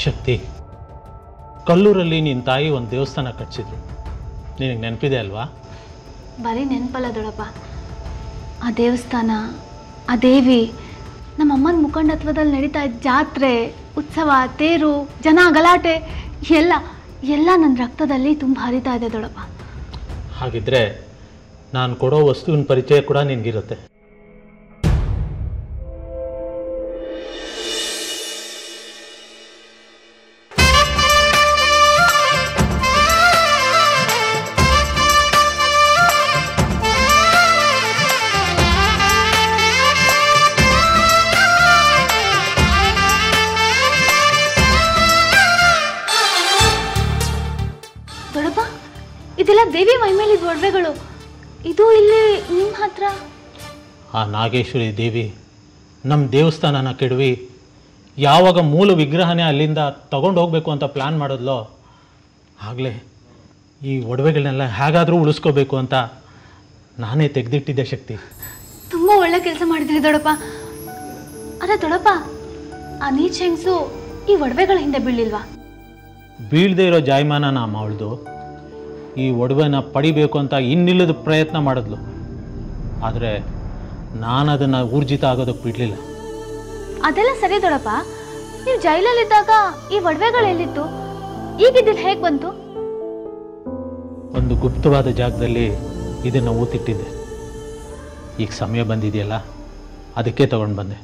ಶಕ್ತಿ, ಕಲ್ಲೂರಲ್ಲಿ ನಿನ್ನ ತಾಯಿ ಒಂದು ದೇವಸ್ಥಾನ ಕಟ್ಟಿಸಿದ್ರು, ನಿನಗೆ ನೆನಪಿದೆ ಅಲ್ವಾ? ಬರೀ ನೆನಪಲ್ಲ ದೊಡ್ಡಪ್ಪ, ಆ ದೇವಸ್ಥಾನ, ಆ ದೇವಿ, ನಮ್ಮ ಅಮ್ಮನ ಮುಖಂಡತ್ವದಲ್ಲಿ ನಡೀತಾ ಇದ್ದ ಜಾತ್ರೆ, ಉತ್ಸವ, ತೇರು, ಜನ, ಗಲಾಟೆ ಎಲ್ಲ ನನ್ನ ರಕ್ತದಲ್ಲಿ ತುಂಬ ಹರಿತಾ ಇದೆ ದೊಡ್ಡಪ್ಪ. ಹಾಗಿದ್ರೆ ನಾನು ಕೊಡೋ ವಸ್ತುವಿನ ಪರಿಚಯ ಕೂಡ ನಿನಗಿರುತ್ತೆ. ಇದೆಲ್ಲ ದೇವಿ ಮೈಮೇಲಿದ್ದ ಒಡವೆಗಳು, ಇದು ಇಲ್ಲಿ ನಿಮ್ಮ ಹತ್ರ? ಆ ನಾಗೇಶ್ವರಿ ದೇವಿ ನಮ್ಮ ದೇವಸ್ಥಾನನ ಕೆಡವಿ ಯಾವಾಗ ಮೂಲ ವಿಗ್ರಹನೇ ಅಲ್ಲಿಂದ ತಗೊಂಡು ಹೋಗಬೇಕು ಅಂತ ಪ್ಲ್ಯಾನ್ ಮಾಡಿದ್ಲೋ ಆಗಲೇ ಈ ಒಡವೆಗಳನ್ನೆಲ್ಲ ಹೇಗಾದರೂ ಉಳಿಸ್ಕೋಬೇಕು ಅಂತ ನಾನೇ ತೆಗೆದಿಟ್ಟಿದ್ದೆ ಶಕ್ತಿ. ತುಂಬ ಒಳ್ಳೆ ಕೆಲಸ ಮಾಡಿದ್ರಿ ದೊಡ್ಡಪ್ಪ. ಅರೆ ದೊಡ್ಡಪ್ಪ, ಆ ನೀಚ ಹೆಂಗಸು ಈ ಒಡವೆಗಳ ಹಿಂದೆ ಬೀಳಿಲ್ವಾ? ಬೀಳದೇ ಇರೋ ಜಾಯಮಾನ ನಮ್ಮ ಅವಳದು. ಈ ಒಡವೆನ ಪಡಿಬೇಕು ಅಂತ ಇನ್ನಿಲ್ಲದ ಪ್ರಯತ್ನ ಮಾಡಿದ್ಲು, ಆದರೆ ನಾನು ಅದನ್ನು ಊರ್ಜಿತ ಆಗೋದಕ್ಕೆ ಬಿಡಲಿಲ್ಲ. ಅದೆಲ್ಲ ಸರಿ ದೊಡ್ಡಪ್ಪ, ನೀವು ಜೈಲಲ್ಲಿದ್ದಾಗ ಈ ಒಡವೆಗಳು ಎಲ್ಲಿತ್ತು? ಈಗಿದ್ದು ಹೇಗೆ ಬಂತು? ಒಂದು ಗುಪ್ತವಾದ ಜಾಗದಲ್ಲಿ ಇದನ್ನು ಊತಿಟ್ಟಿದ್ದೆ. ಈಗ ಸಮಯ ಬಂದಿದೆಯಲ್ಲ, ಅದಕ್ಕೆ ತಗೊಂಡು ಬಂದೆ.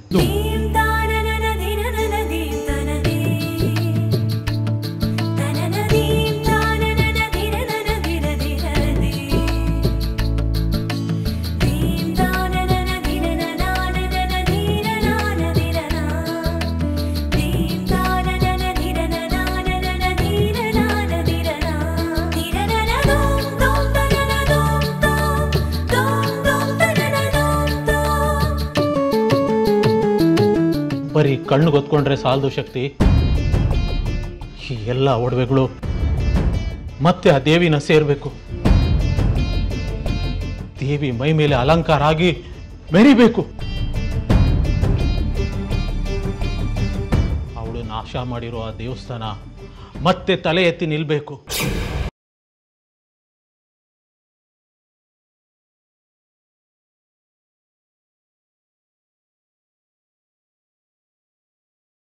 ಬರೀ ಕಣ್ಣು ಗೊತ್ಕೊಂಡ್ರೆ ಸಾಲದು ಶಕ್ತಿ. ಈ ಎಲ್ಲ ಒಡವೆಗಳು ಮತ್ತೆ ಆ ದೇವಿನ ಸೇರಬೇಕು. ದೇವಿ ಮೈ ಮೇಲೆ ಅಲಂಕಾರ ಆಗಿ ಮೆರಿಬೇಕು. ಅವಳು ನಾಶ ಮಾಡಿರೋ ಆ ದೇವಸ್ಥಾನ ಮತ್ತೆ ತಲೆ ಎತ್ತಿ ನಿಲ್ಬೇಕು.